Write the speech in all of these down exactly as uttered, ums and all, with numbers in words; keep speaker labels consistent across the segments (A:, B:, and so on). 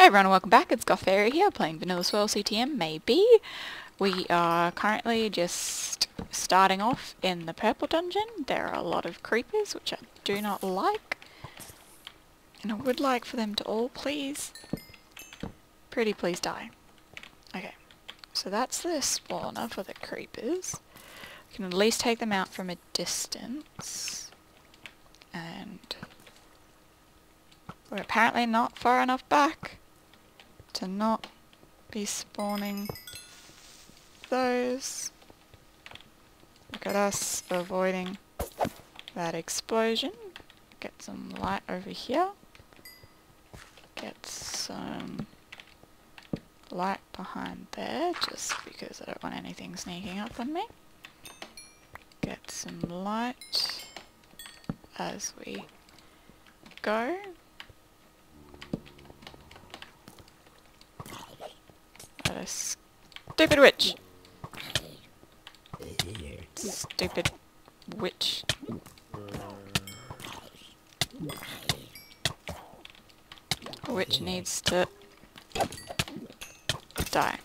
A: everyone and welcome back, it's Gothfairy here, playing vanilla Swirl C T M, maybe. We are currently just starting off in the purple dungeon. There are a lot of creepers, which I do not like. And I would like for them to all please, pretty please die. Okay, so that's the spawner for the creepers. We can at least take them out from a distance. And we're apparently not far enough back to not be spawning those. Look at us avoiding that explosion. Get some light over here. Get some light behind there, just because I don't want anything sneaking up on me. Get some light as we go. What a stupid witch! Stupid witch. A witch needs to die.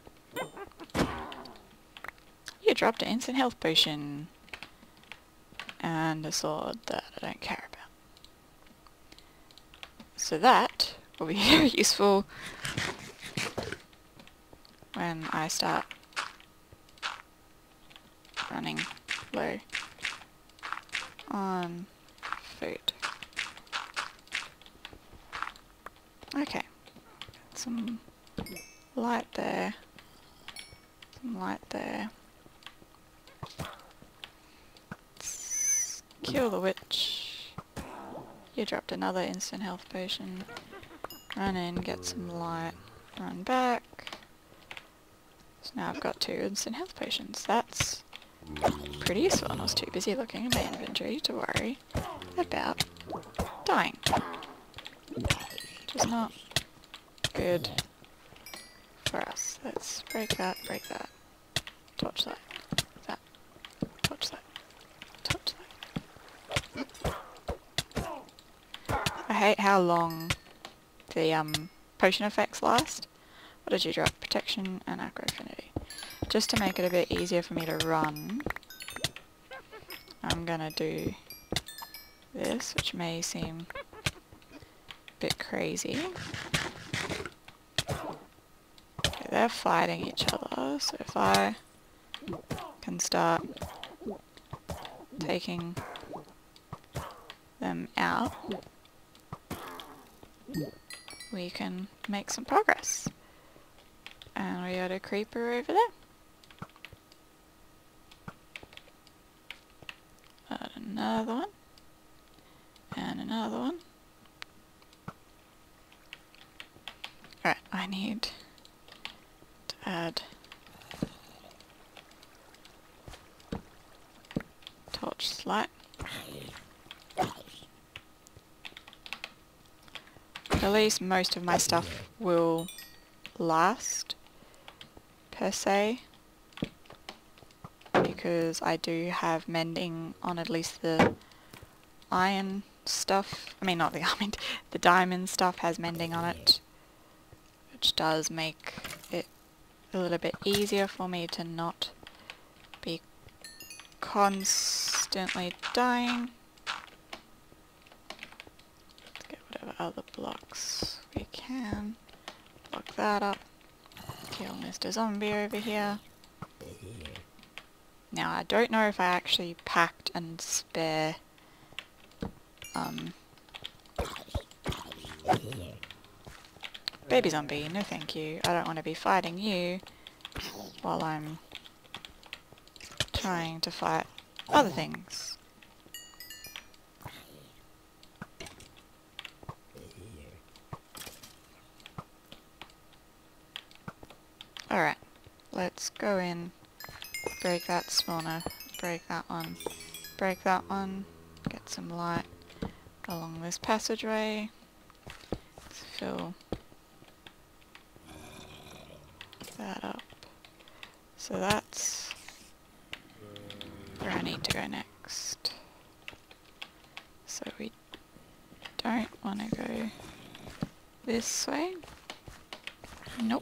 A: You dropped an instant health potion. And a sword that I don't care about. So that will be very useful when I start running low on food. Okay, some light there, some light there. Let's kill the witch. You dropped another instant health potion. Run in, get some light, run back. So now I've got two instant health potions. That's pretty useful, and I was too busy looking at my inventory to worry about dying. Which is not good for us. Let's break that, break that. Torch that. That. Torch that. Torch that. I hate how long the um potion effects last. What did you drop? Protection and Acro Affinity. Just to make it a bit easier for me to run, I'm gonna do this, which may seem a bit crazy. Okay, they're fighting each other, so if I can start taking them out, we can make some progress. And we got a creeper over there. Got another one. And another one. Alright, I need to add torch light. At least most of my stuff will last, per se, because I do have mending on at least the iron stuff. I mean, not the iron, the diamond stuff has mending on it, which does make it a little bit easier for me to not be constantly dying. Let's get whatever other blocks we can. Block that up. Kill Mister Zombie over here. Now I don't know if I actually packed and spare um baby zombie, no thank you. I don't want to be fighting you while I'm trying to fight other things. Alright, let's go in, break that spawner, break that one, break that one, get some light along this passageway. Let's fill that up. So that's where I need to go next. So we don't want to go this way. Nope.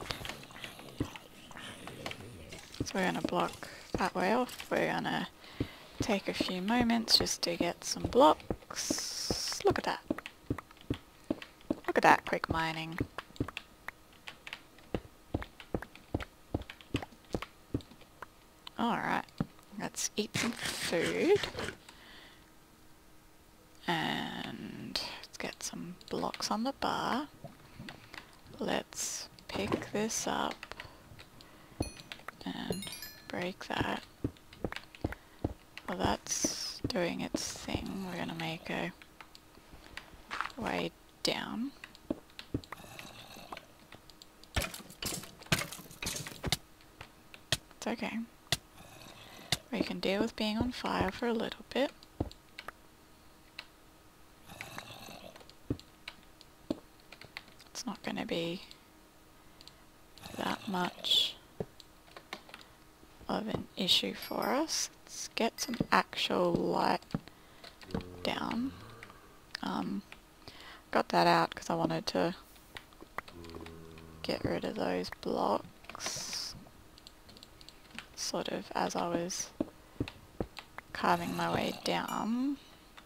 A: So we're going to block that way off. We're going to take a few moments just to get some blocks. Look at that. Look at that quick mining. Alright, let's eat some food. And let's get some blocks on the bar. Let's pick this up and break that. While that's doing its thing, we're going to make a way down. It's okay. We can deal with being on fire for a little bit. It's not going to be that much of an issue for us. Let's get some actual light down. Um, got that out because I wanted to get rid of those blocks sort of as I was carving my way down.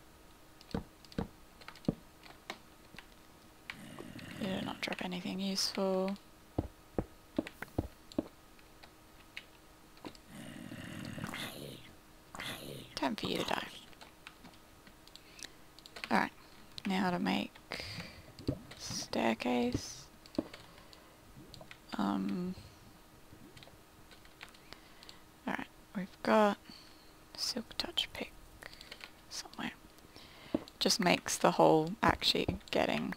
A: You do not drop anything useful. Time for you to die. Alright, now to make staircase. Um, Alright, we've got silk touch pick somewhere. Just makes the whole actually getting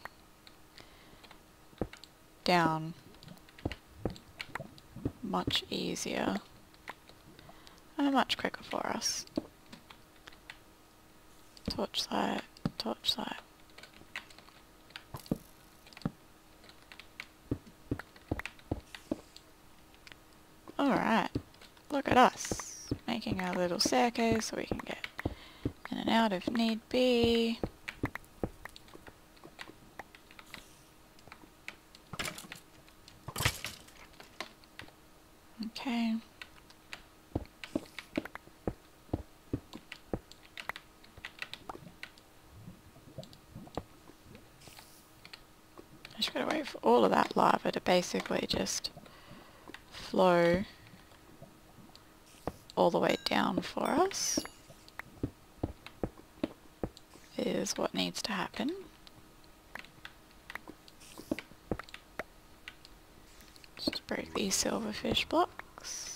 A: down much easier and much quicker for us. Torchlight, torchlight. Alright, look at us, making our little staircase so we can get in and out if need be. Okay. I just gotta wait for all of that lava to basically just flow all the way down for us. Is what needs to happen. Just break these silverfish blocks.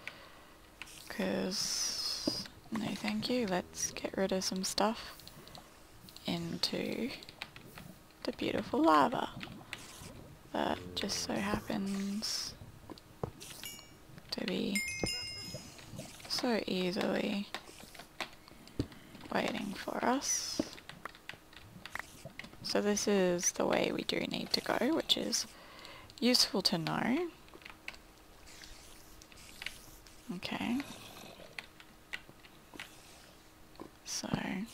A: Because, no thank you, let's get rid of some stuff into the beautiful lava that just so happens to be so easily waiting for us. So this is the way we do need to go, which is useful to know. Okay. So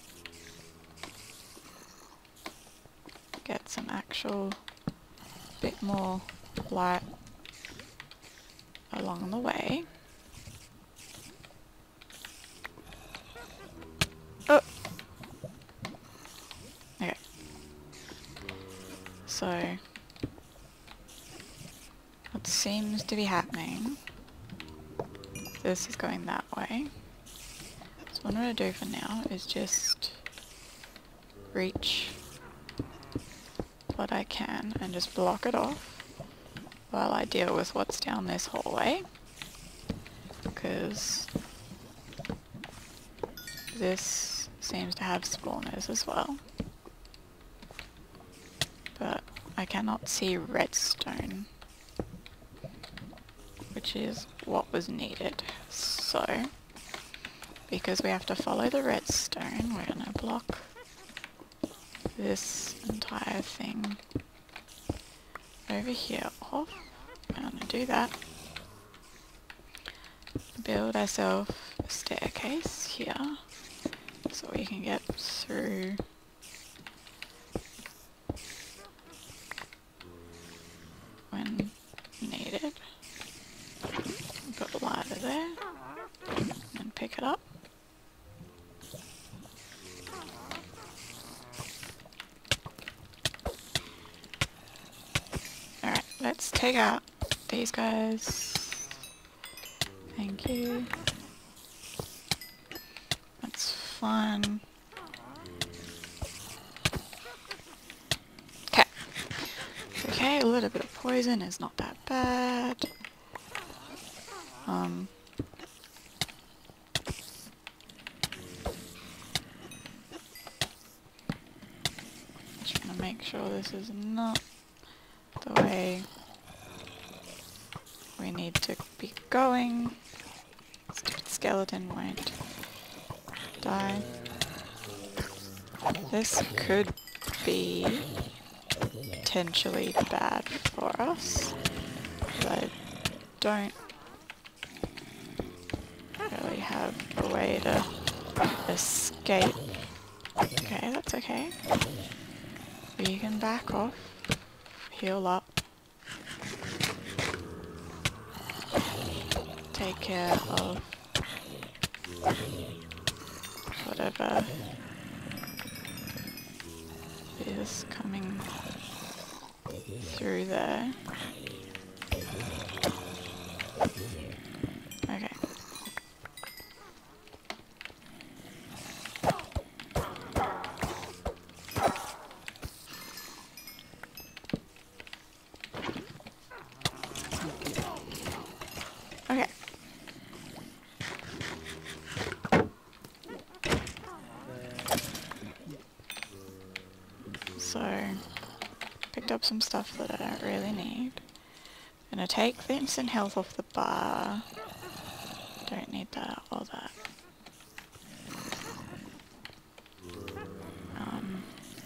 A: get some actual bit more light along the way. Oh! Okay. So what seems to be happening, this is going that way. So what I'm going to do for now is just reach what I can and just block it off while I deal with what's down this hallway, because this seems to have spawners as well, but I cannot see redstone, which is what was needed. So because we have to follow the redstone, we're going to block this entire thing over here off. We're going to do that. Build ourselves a staircase here so we can get through when pick it up. Alright, let's take out these guys. Thank you. That's fine. Okay. Okay, a little bit of poison is not that bad. Um... Just gonna make sure this is not the way we need to be going. Stupid skeleton won't die. This could be potentially bad for us, but I don't really have a way to escape. Okay, that's okay. You can back off, heal up, take care of whatever is coming through there. Okay. Okay. So, picked up some stuff that I don't really need. Gonna take the instant health off the bar. Don't need that or that. Um,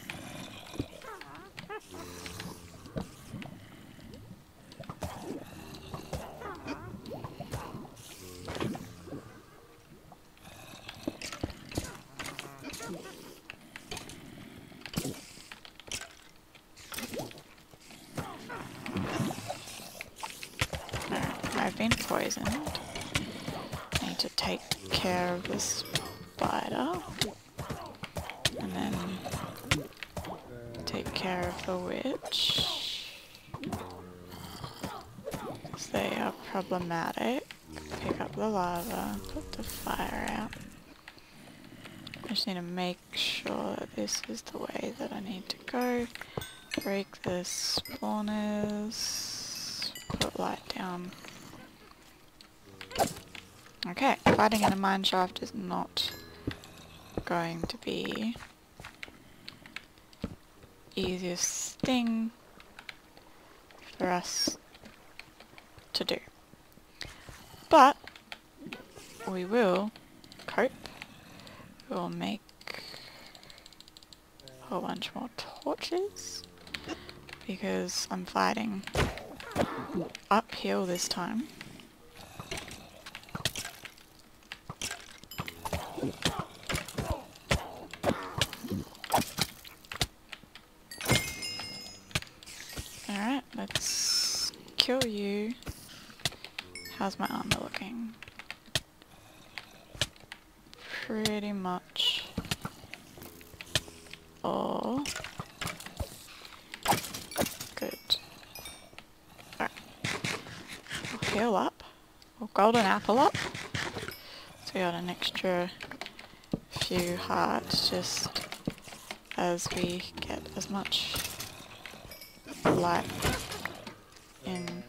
A: I've been poisoned. Need to take care of the spider. And then take care of the witch. Because they are problematic. Pick up the lava, put the fire out. I just need to make sure that this is the way that I need to go. Break the spawners. Put light down. Okay, fighting in a mine shaft is not going to be easiest thing for us to do. But we will cope. We'll make a whole bunch more torches because I'm fighting uphill this time. Alright, let's kill you. How's my armor looking? Pretty much all good. Alright. We'll heal up. We'll golden apple up. So we got an extra few hearts just as we get as much light in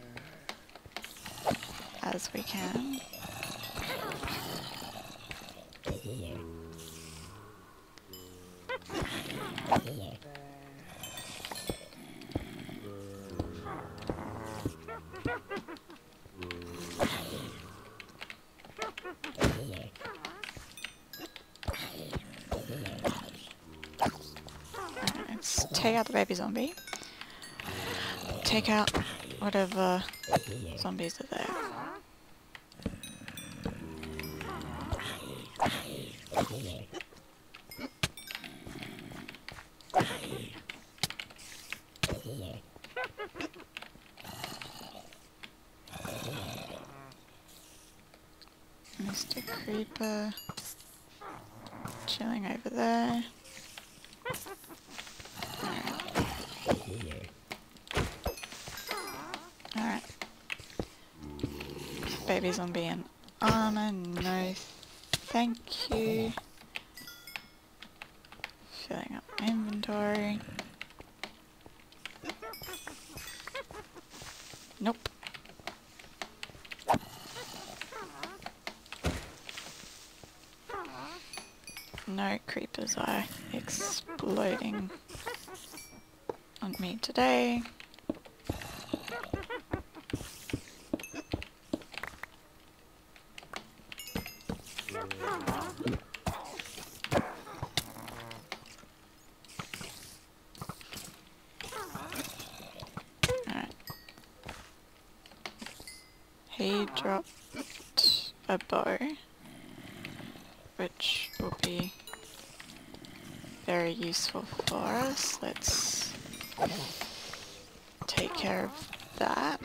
A: as we can. Let's take out the baby zombie. Take out whatever zombies are there. Mister Creeper chilling over there. Alright. Baby zombie and armor, no thank you. Filling up my inventory. Nope. No creepers are exploding on me today. Alright. He dropped a bow, which will be very useful for us. Let's take care of that.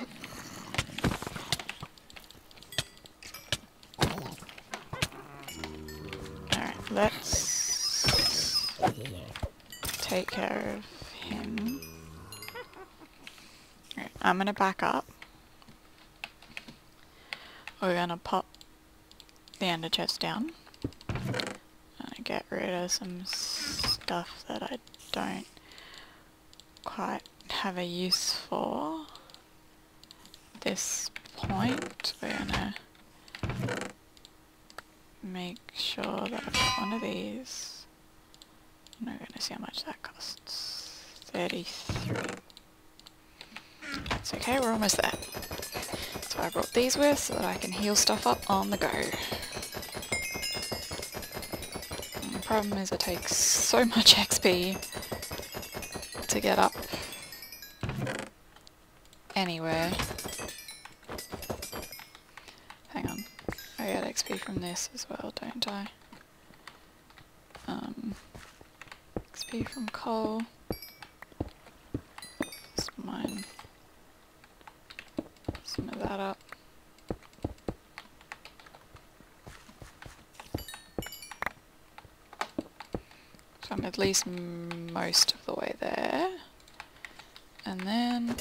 A: Alright, let's take care of him. Right, I'm gonna back up. We're gonna pop the ender chest down. And get rid of some stuff that I don't quite have a use for. At this point, we're gonna make sure that I've got one of these. I'm not gonna see how much that costs. thirty-three. That's okay, we're almost there. So I brought these with so that I can heal stuff up on the go. And the problem is it takes so much X P to get up anywhere. Hang on, I get X P from this as well, don't I? Um, X P from coal. Let's mine some of that up. So I'm at least m most of the way there. And then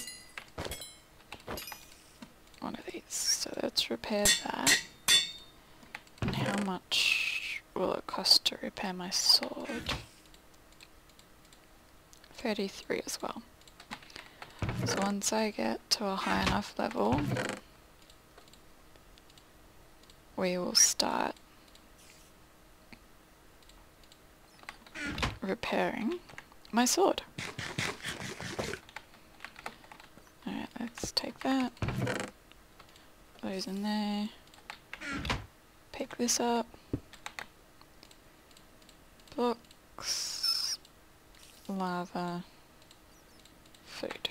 A: one of these. So let's repair that. And how much will it cost to repair my sword? thirty-three as well. So once I get to a high enough level, we will start repairing my sword. Alright, let's take that. Those in there. Pick this up. Books. Lava. Food.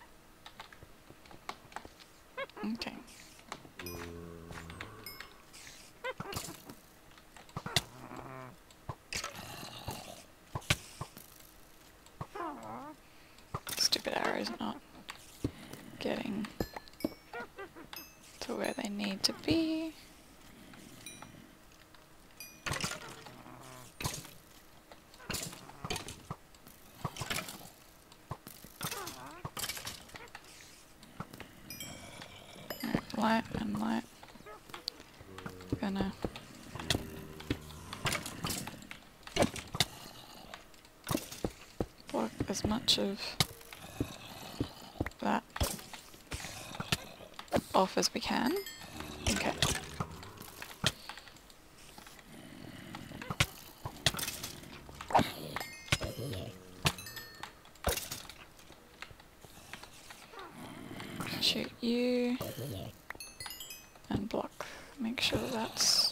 A: Okay. Stupid arrows not getting to where they need to be. Alright, light and light. Gonna block as much of that off as we can. Okay. Shoot you and block. Make sure that's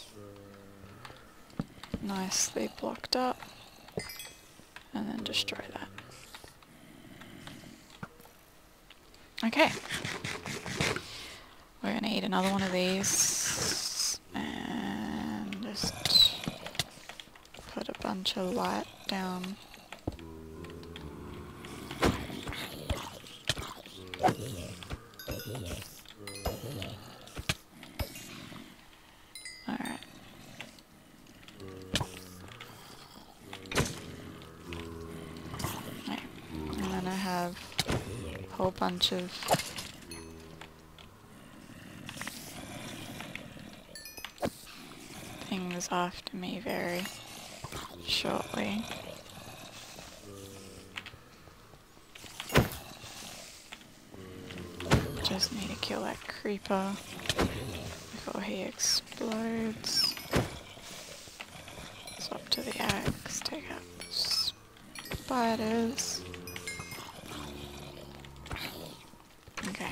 A: nicely blocked up and then destroy that. Okay. We're gonna eat another one of these and just put a bunch of light down. Alright, bunch of things after me very shortly. Just need to kill that creeper before he explodes. Swap to the axe, take out spiders. Okay.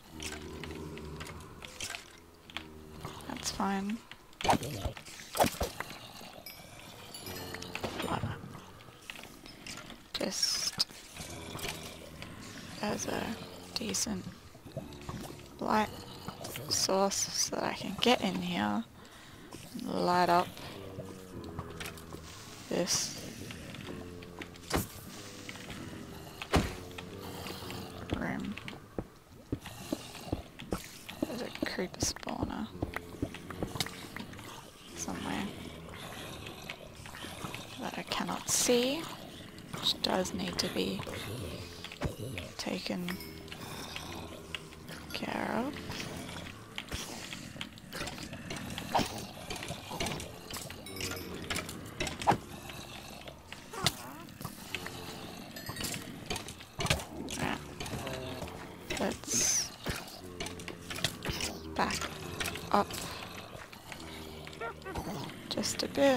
A: That's fine. Just as a decent light source so that I can get in here and light up this room. There's a creeper spawner somewhere that I cannot see, which does need to be taken care of. Right. Let's back up just a bit.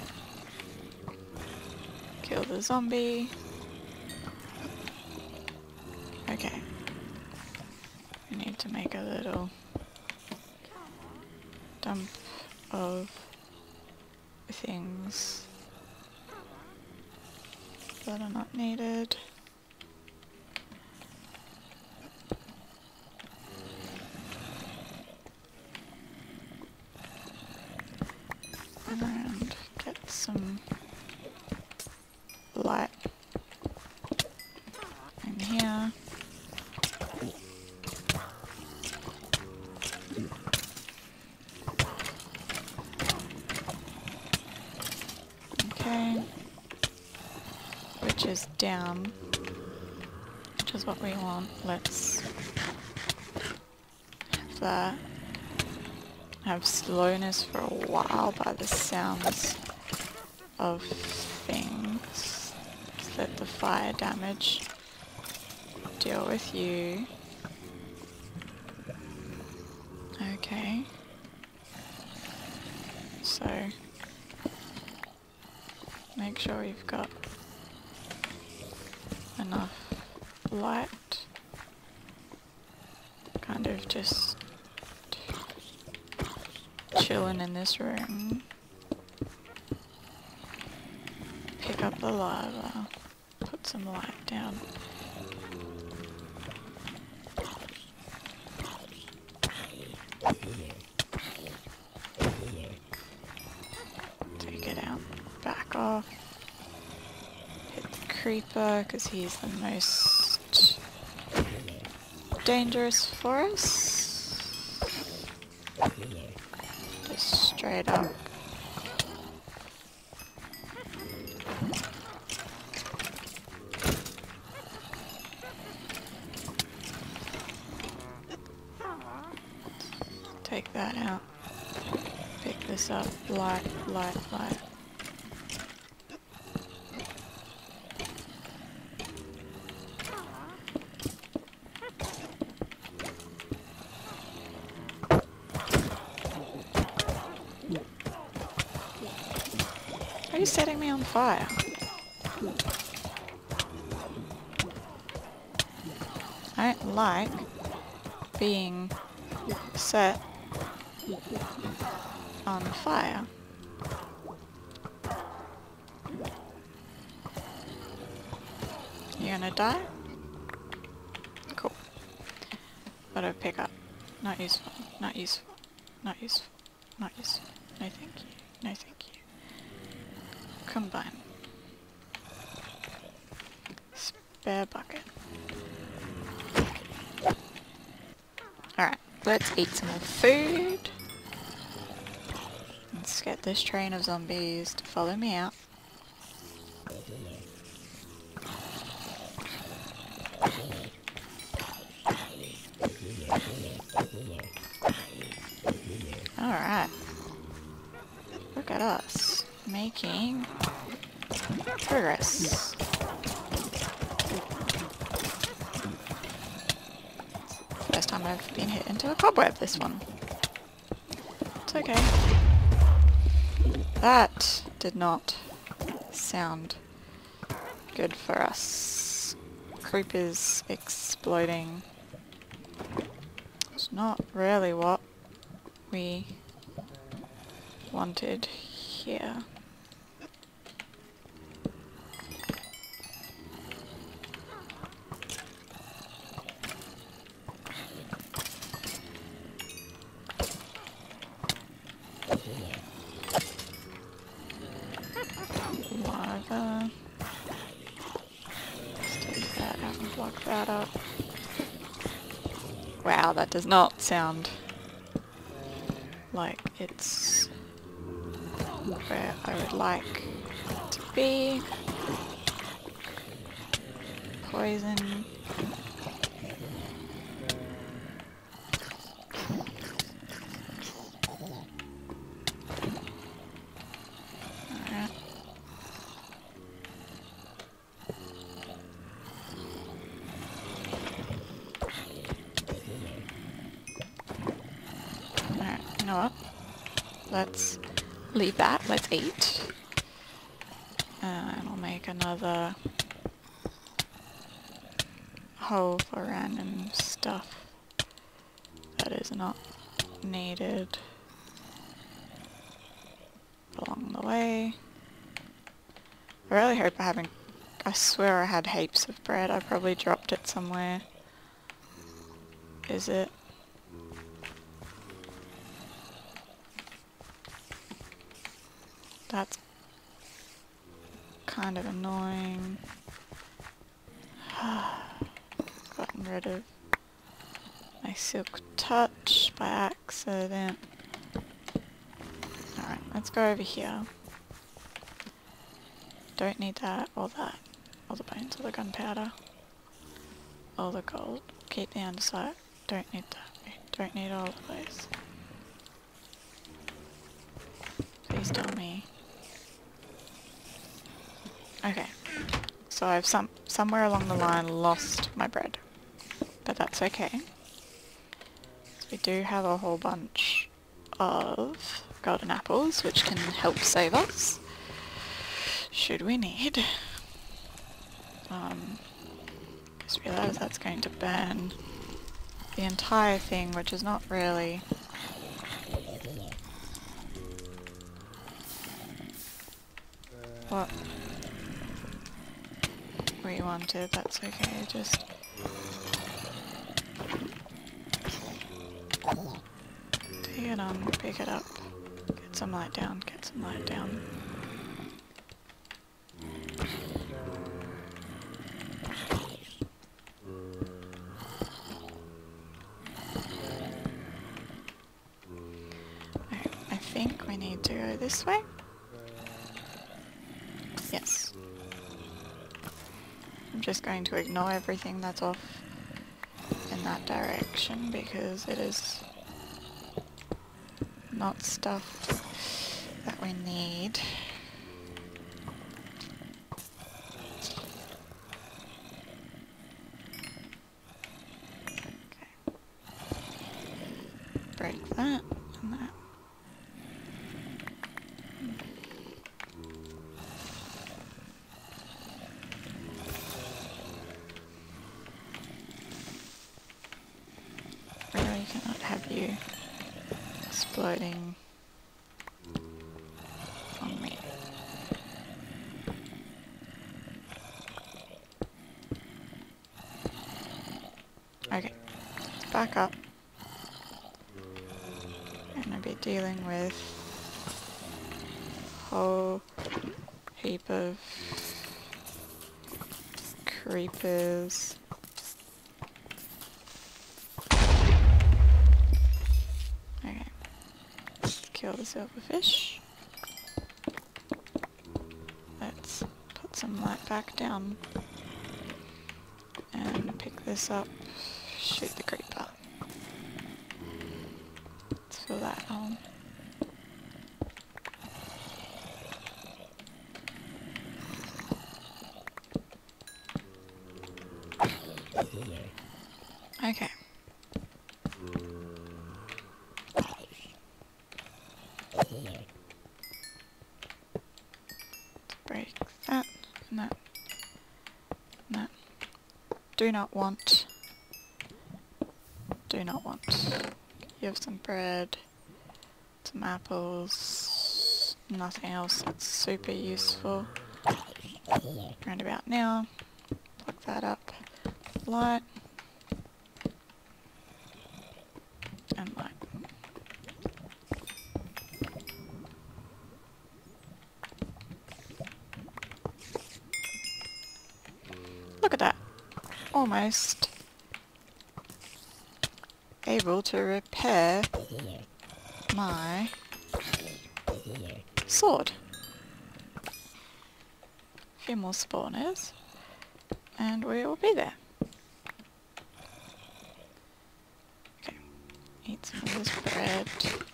A: Kill the zombie. Okay. We need to make a little dump of things that are not needed. And get some light in here. Okay, which is down, which is what we want. Let's have that. Have slowness for a while by the sounds of things. Just let the fire damage deal with you. Okay. So make sure you've got enough light. Kind of just chilling in this room. Pick up the lava. Put some light down. Take it out. Back off. Hit the creeper because he's the most dangerous for us. Just straight up. Take that out. Pick this up. Light, light, light. Are you setting me on fire? I don't like being set on fire. You gonna die? Cool. Gotta pick up. Not useful. Not useful. Not useful. Not useful. No thank you. No thank you. Combine. Spare bucket. Alright, let's eat some more food. Let's get this train of zombies to follow me out. Alright. Look at us. Making progress. First time I've been hit into a cobweb, this one. It's okay. That did not sound good for us. Creepers exploding. It's not really what we wanted here. Lava. Let's take that out and block that up. Wow, that does not sound like it's where I would like it to be. Poison. Alright. Alright, you know what? Let's leave that. Let's eat. Uh, and I'll make another hole for random stuff that is not needed along the way. I really hope I haven't... I swear I had heaps of bread. I probably dropped it somewhere. Is it? That's kind of annoying. Gotten rid of my silk touch by accident. Alright, let's go over here. Don't need that, or that. Or the bones, or the gunpowder. Or the gold. Keep the underside. Don't need that. Don't need all of those. Please tell me. Okay. So I've some somewhere along the line lost my bread. But that's okay. So we do have a whole bunch of golden apples, which can help save us. Should we need. Um, just realised that's going to burn the entire thing, which is not really what we wanted. That's okay, just take it on, pick it up, get some light down, get some light down. Okay, I think we need to go this way. Yes. I'm just going to ignore everything that's off in that direction because it is not stuff that we need. Okay. Break that and that. Really cannot have you exploding on me. Okay, let's back up. I'm gonna be dealing with a whole heap of creepers. Okay, kill the silverfish. Let's put some light back down and pick this up, shoot the creeper. Let's fill that hole. Break that and that and that. Do not want. Do not want. You have some bread, some apples, nothing else that's super useful. Round about now. Plug that up. Light. And light. Look at that. Almost able to repair my sword. A few more spawners and we will be there. Okay, eat some of this bread,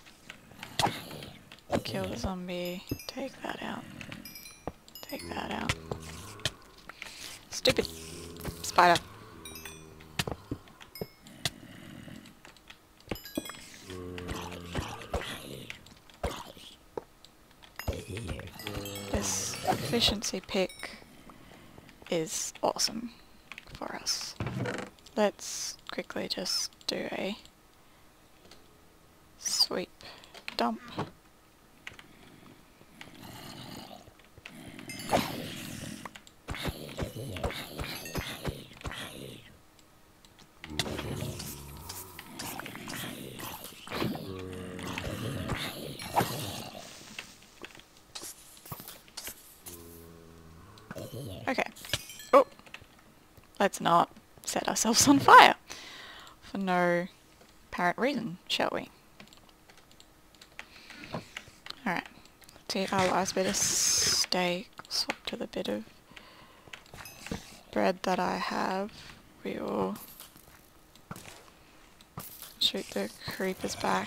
A: kill the zombie, take that out, take that out. Stupid spider. This efficiency pick is awesome for us. Let's quickly just do a sweep dump. Okay. Oh! Let's not set ourselves on fire for no apparent reason, shall we? Alright. Let's eat our last bit of steak. Swap to the bit of bread that I have. We will shoot the creepers back.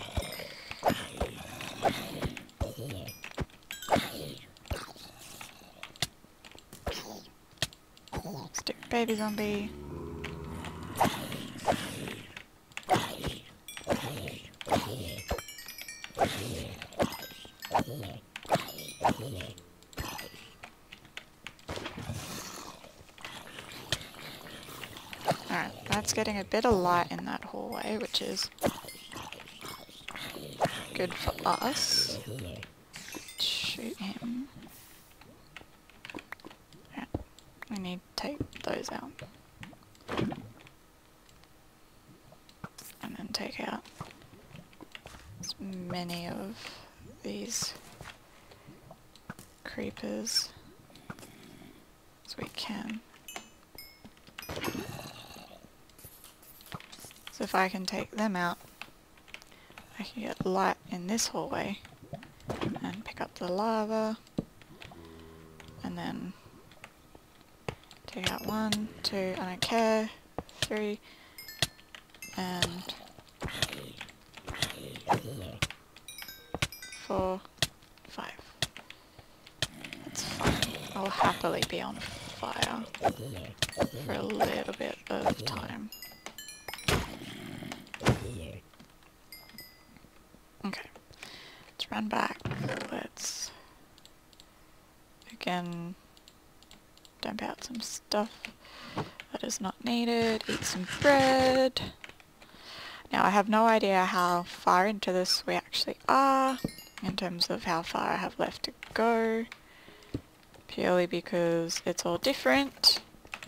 A: Stick baby zombie. Alright, that's getting a bit of light in that hallway, which is good for us. Shoot him. Alright, we need to take those out. And then take out as many of these creepers as we can. So if I can take them out, I can get light in this hallway and pick up the lava and then take out one, two, I don't care, three, and four, five. That's fine. I'll happily be on fire for a little bit of time. Okay, let's run back. Let's again dump out some stuff that is not needed. Eat some bread. Now I have no idea how far into this we actually are in terms of how far I have left to go, purely because it's all different.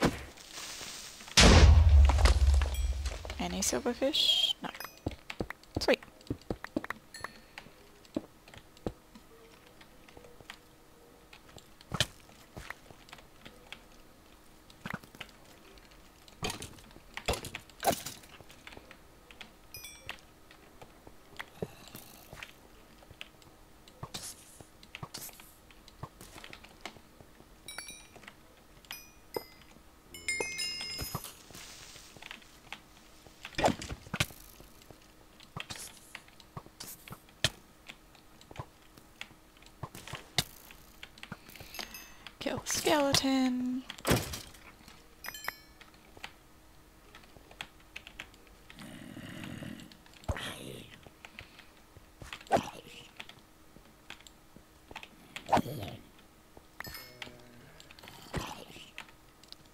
A: Any silverfish? No. Sweet. Kill the skeleton.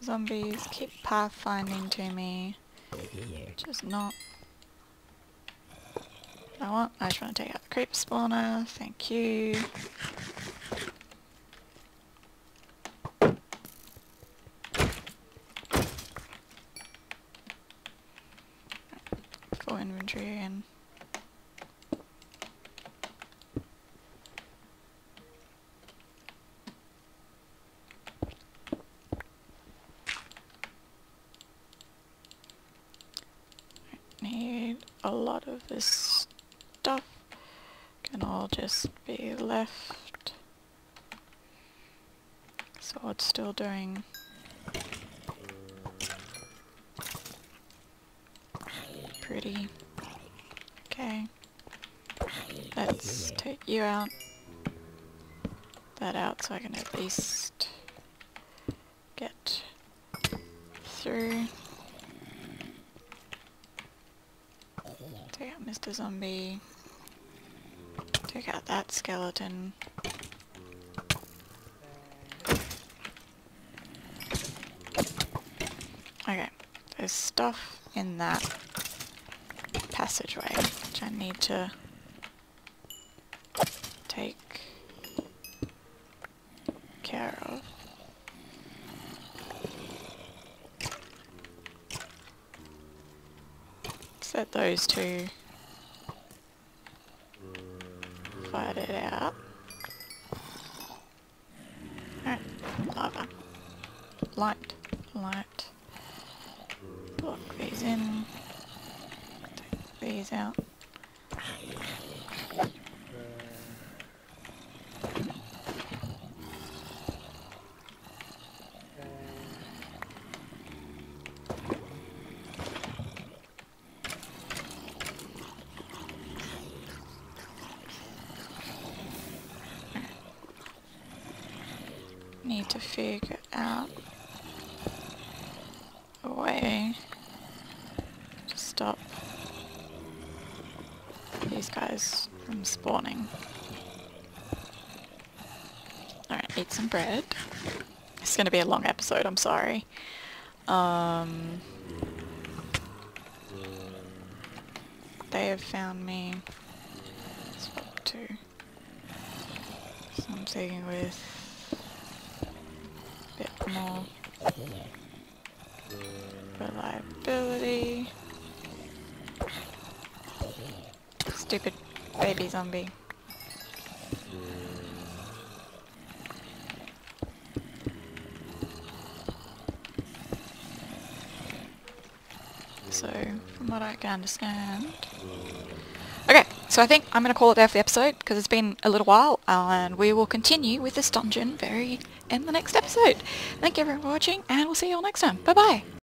A: zombies keep pathfinding to me, which is not what I want. I just want to take out the creeper spawner, thank you. Full inventory again. Need a lot of this stuff. Can all just be left. Sword's still doing pretty okay. Let's take you out. That out so I can at least get through. Take out Mister Zombie. Take out that skeleton. Okay, there's stuff in that passageway which I need to take care of. Set those two. Fight it out. Alright, lava. Light, light. Block these in. Take these out. Need to figure out a way to stop these guys from spawning. Alright, eat some bread. It's going to be a long episode, I'm sorry. Um, they have found me. Swap two. So I'm taking with bit more reliability. Stupid baby zombie. So, from what I can understand... Okay, so I think I'm going to call it there for the episode, because it's been a little while, and we will continue with this dungeon very in the next episode. Thank you everyone for watching, and we'll see you all next time. Bye bye!